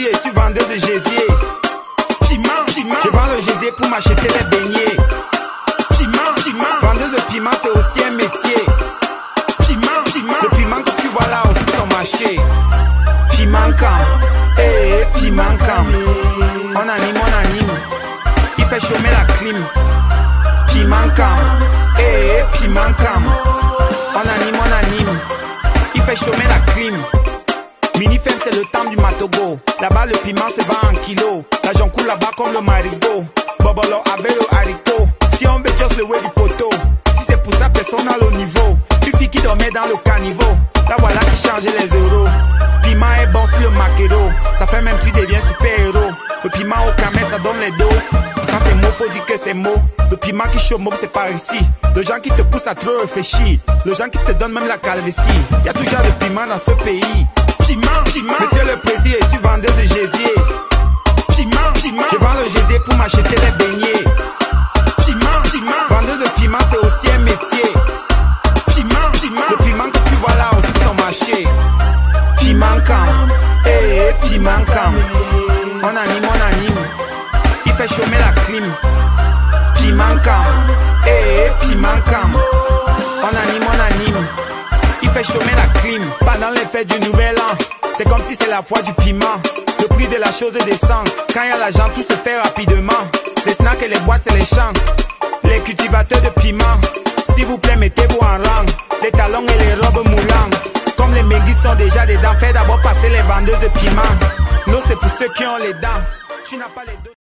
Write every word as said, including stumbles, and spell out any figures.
plaisir, je suis vendeuse de gésier. Piment, piment. Je vends le gésier pour m'acheter les beignets. Piment, piment. Vendeuse de piment, c'est aussi un métier. Piment, piment. Le piment que tu vois là aussi son marché. Piment quand, eh, eh, piment quand. On anime, on anime. Il fait chômer la clim. Piment quand, eh, eh, piment quand. On anime, on anime. Il fait chômer la clim. Minifem c'est le temps du matogo. Là-bas le piment se vend en kilo. L'argent coule là-bas comme le marigot. Bobolo avec le haricot. Si on veut juste le way du poteau. Si c'est pour ça personne n'a le niveau. Une fille qui dormait dans le caniveau. Là voilà qui changeait les euros. Piment est bon sur le maquereau. Ça fait même tu deviens super héros. Le piment au camel ça donne les dos. Quand c'est mot faut dire que c'est mot. Le piment qui chaud mob c'est par ici. Le gens qui te pousse à trop réfléchir. Le gens qui te donne même la calvitie. Y'a toujours de piment dans ce pays. Piment, piment. Monsieur le président, je suis vendeuse de gésier. Piment, piment. Je vends le gésier pour m'acheter les beignets. Piment, piment. Vendeuse de piment, c'est aussi un métier. Piment, piment. Le piment que tu vois là aussi son marché. Piment quand, eh, eh, piment quand. On anime, on anime. Il fait chômer la clim. Piment quand, eh, eh, piment quand. On anime, on anime. Il fait chômer la clim. Pendant les fêtes du nouvel an, c'est comme si c'est la foi du piment. Le prix de la chose descend. Quand y a l'argent, tout se fait rapidement. Les snacks et les boîtes, c'est les champs. Les cultivateurs de piment, s'il vous plaît, mettez-vous en rang. Les talons et les robes moulantes. Comme les méguis sont déjà dedans, fais d'abord passer les vendeuses de piment. L'eau, c'est pour ceux qui ont les dents. Tu n'as pas les deux.